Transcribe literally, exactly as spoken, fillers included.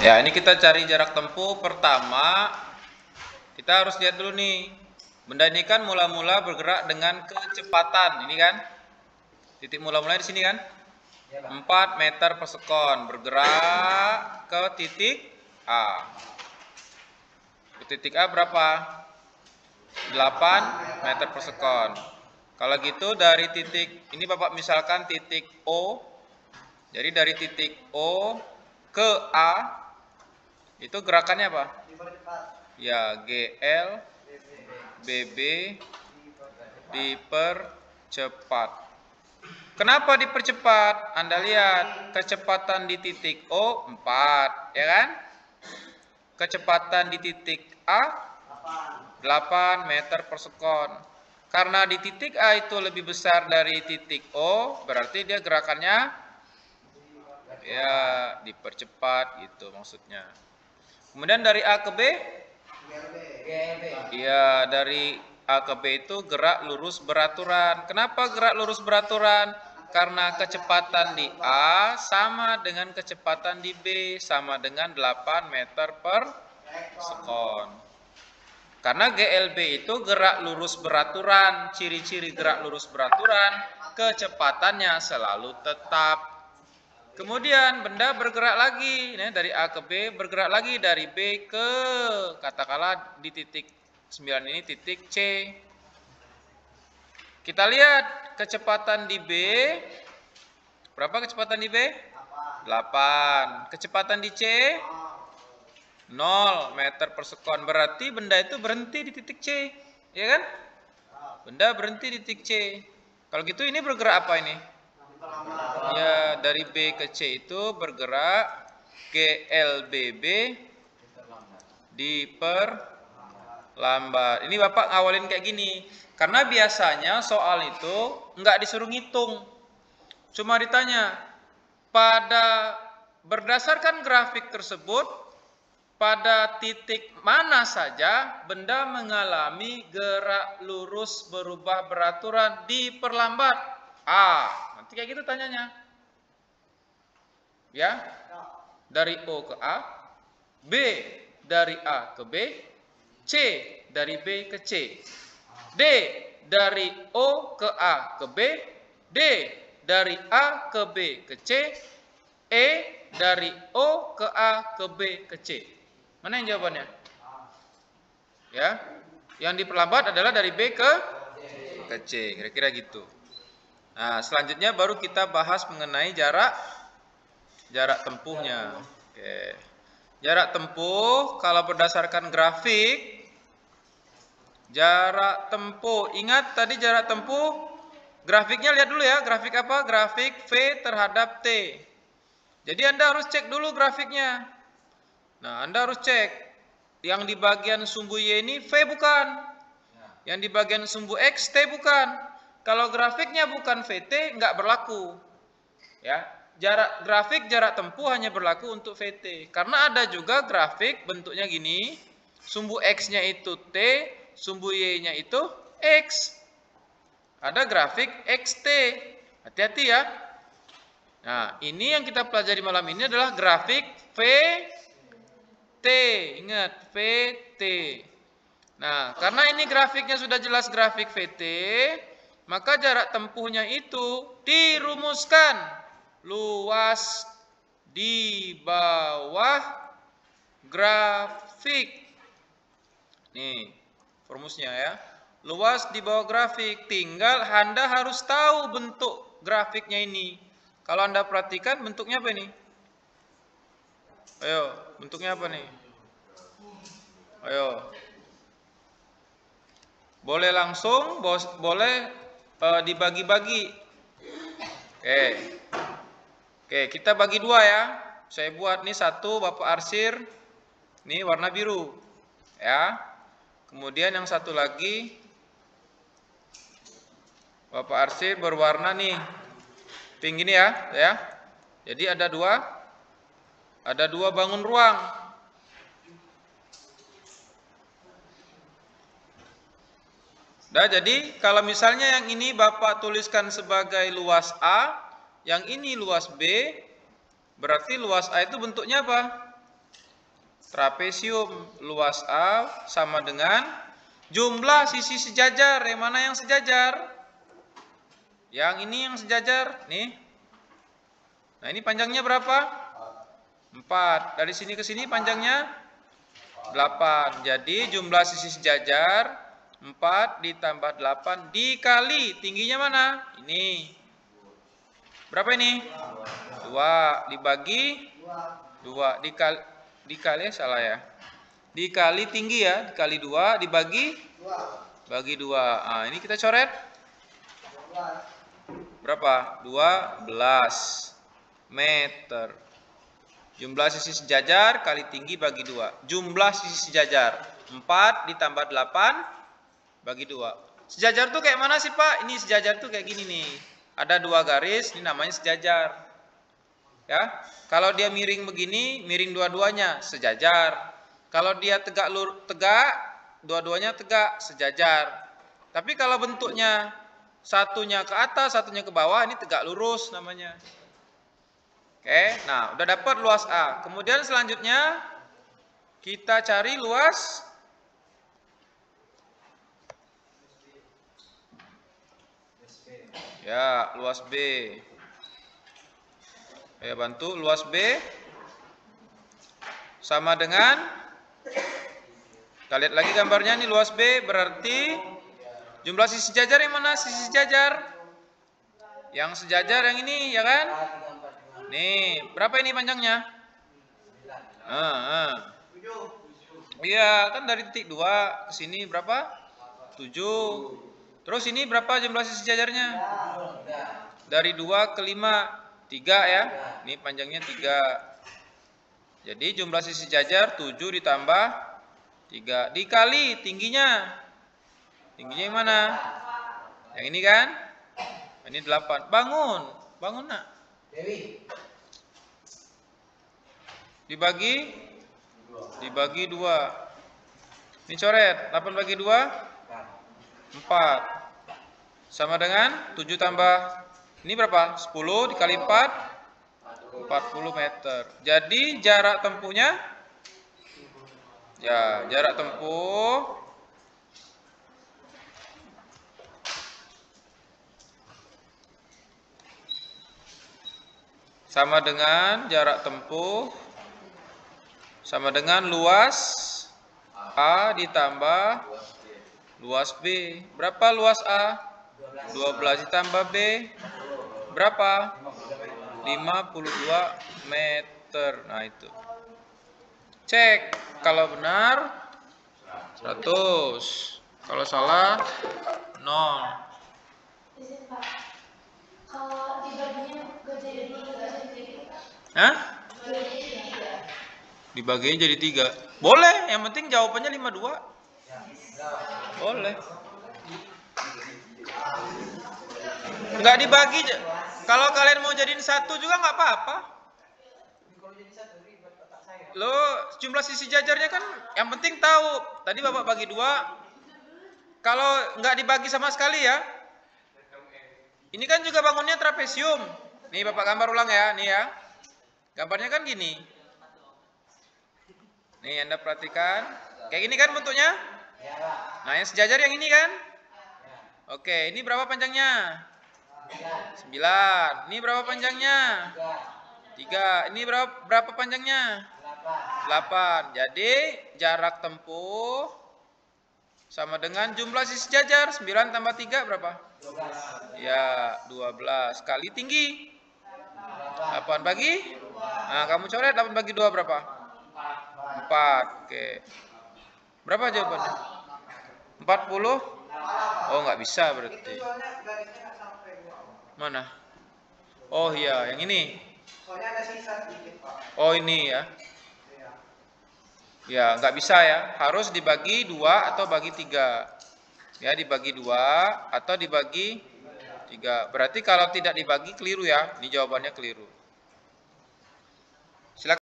Ya, ini kita cari jarak tempuh. Pertama, kita harus lihat dulu nih. Benda ini kan mula-mula bergerak dengan kecepatan. Ini kan? Titik mula-mula di sini kan? empat meter per sekon. Bergerak ke titik A. Ke titik A berapa? delapan meter per sekon. Kalau gitu dari titik, ini Bapak misalkan titik O. Jadi dari titik O ke A, itu gerakannya apa? Ya, G L B B dipercepat. Kenapa dipercepat? Anda lihat, kecepatan di titik O empat, ya kan? Kecepatan di titik A delapan meter per sekon. Karena di titik A itu lebih besar dari titik O, berarti dia gerakannya ya dipercepat gitu maksudnya. Kemudian dari A ke B, ya dari A ke B itu gerak lurus beraturan. Kenapa gerak lurus beraturan? Karena kecepatan di A sama dengan kecepatan di B, sama dengan delapan meter per sekon. Karena G L B itu gerak lurus beraturan. Ciri-ciri gerak lurus beraturan, kecepatannya selalu tetap. Kemudian benda bergerak lagi, nah, dari A ke B, bergerak lagi dari B ke, katakanlah di titik sembilan ini titik C. Kita lihat kecepatan di B, berapa kecepatan di B? delapan. Kecepatan di C? nol meter per sekon. Berarti benda itu berhenti di titik C, ya kan? Benda berhenti di titik C. Kalau gitu ini bergerak apa ini? Ya, dari B ke C itu bergerak G L B B diperlambat. Ini Bapak ngawalin kayak gini. Karena biasanya soal itu nggak disuruh ngitung. Cuma ditanya, pada berdasarkan grafik tersebut, pada titik mana saja benda mengalami gerak lurus berubah beraturan diperlambat? A. Nanti kayak gitu tanyanya. Ya. Dari O ke A, B dari A ke B, C dari B ke C, D dari O ke A ke B, D dari A ke B ke C, E dari O ke A ke B ke C. Mana yang jawabannya? Ya, yang diperlambat adalah dari B ke ke C, kira-kira gitu. Nah, selanjutnya baru kita bahas mengenai jarak jarak tempuhnya. Oke. Jarak tempuh kalau berdasarkan grafik, jarak tempuh, ingat tadi jarak tempuh grafiknya, lihat dulu ya, grafik apa? Grafik V terhadap T. Jadi Anda harus cek dulu grafiknya. Nah, Anda harus cek yang di bagian sumbu Y ini V bukan, yang di bagian sumbu X T bukan. Kalau grafiknya bukan V T nggak berlaku, ya. Jarak grafik jarak tempuh hanya berlaku untuk V T. Karena ada juga grafik bentuknya gini, sumbu X-nya itu T, sumbu Y-nya itu X. Ada grafik X T. Hati-hati ya. Nah, ini yang kita pelajari malam ini adalah grafik V T. Ingat, V T. Nah, karena ini grafiknya sudah jelas grafik V T, maka jarak tempuhnya itu dirumuskan luas di bawah grafik. Nih, rumusnya ya. Luas di bawah grafik. Tinggal Anda harus tahu bentuk grafiknya ini. Kalau Anda perhatikan bentuknya apa ini? Ayo, bentuknya apa nih? Ayo. Boleh langsung, boleh uh, dibagi-bagi. Oke. Oke, kita bagi dua ya. Saya buat nih satu, Bapak arsir. Nih warna biru. Ya. Kemudian yang satu lagi Bapak arsir berwarna nih pink ini ya, ya. Jadi ada dua. Ada dua bangun ruang. Nah, jadi kalau misalnya yang ini Bapak tuliskan sebagai luas A, yang ini luas B, berarti luas A itu bentuknya apa? trapesium. Luas A sama dengan jumlah sisi sejajar. Yang mana yang sejajar? Yang ini yang sejajar. Nih. Nah, ini panjangnya berapa? empat. Dari sini ke sini panjangnya delapan. Jadi jumlah sisi sejajar empat ditambah delapan dikali tingginya mana? Ini. Berapa ini? dua dibagi dua dikali dikali salah ya. Dikali tinggi ya, dikali dua dibagi bagi dua. Nah, ini kita coret. Berapa? dua belas meter. Jumlah sisi sejajar kali tinggi bagi dua. Jumlah sisi sejajar empat ditambah delapan bagi dua. Sejajar tuh kayak mana sih, Pak? Ini sejajar tuh kayak gini nih. Ada dua garis, ini namanya sejajar. Ya. Kalau dia miring begini, miring dua-duanya, sejajar. Kalau dia tegak lur tegak, dua-duanya tegak, sejajar. Tapi kalau bentuknya satunya ke atas, satunya ke bawah, ini tegak lurus namanya. Oke, nah udah dapat luas A. Kemudian selanjutnya kita cari luas ya, luas B. Ya, bantu luas B sama dengan, kita lihat lagi gambarnya nih, luas B berarti jumlah sisi sejajar yang mana? Sisi sejajar yang sejajar yang ini ya kan? Nih, berapa ini panjangnya? Ah, ah. Iya, kan dari titik dua ke sini berapa? tujuh. Terus ini berapa jumlah sisi sejajarnya? Dari dua ke lima, tiga ya. Ini panjangnya tiga. Jadi jumlah sisi sejajar tujuh ditambah tiga dikali tingginya. Tingginya yang mana? Yang ini kan? Ini delapan. Bangun, bangun nak. Dibagi dibagi dua. Ini coret. delapan bagi dua empat. Sama dengan tujuh tambah ini berapa? sepuluh dikali empat empat puluh meter. Jadi jarak tempuhnya ya, jarak tempuh sama dengan jarak tempuh sama dengan luas A ditambah luas B. Berapa luas A? dua belas ditambah B. Berapa? lima puluh dua meter. Nah, itu. Cek. Kalau benar seratus. Kalau salah nol. Kalau dibaginya jadi tiga, Hah? Dibagiin jadi tiga. Boleh, yang penting jawabannya lima puluh dua. Boleh. Enggak dibagi. Kalau kalian mau jadiin satu juga nggak apa-apa. Lo jumlah sisi jajarnya kan yang penting tahu. Tadi Bapak bagi dua. Kalau nggak dibagi sama sekali ya. Ini kan juga bangunnya trapesium. Nih Bapak gambar ulang ya, nih ya. Gambarnya kan gini. Nih Anda perhatikan. Kayak gini kan bentuknya? Nah, yang sejajar yang ini kan? Oke, ini berapa panjangnya? sembilan. Ini berapa panjangnya? tiga. Ini berapa berapa panjangnya? delapan. Jadi jarak tempuh sama dengan jumlah sisi sejajar. sembilan tambah tiga berapa? Ya, dua belas kali tinggi. delapan bagi? Nah, kamu coret delapan bagi dua berapa? empat. Oke. Berapa jawabannya? empat puluh? Oh, nggak bisa berarti. Mana? Oh iya, yang ini. Oh, ini ya. Ya, nggak bisa ya. Harus dibagi dua atau bagi tiga. Ya, dibagi dua atau dibagi tiga. Berarti kalau tidak dibagi keliru ya. Ini jawabannya keliru. Silakan.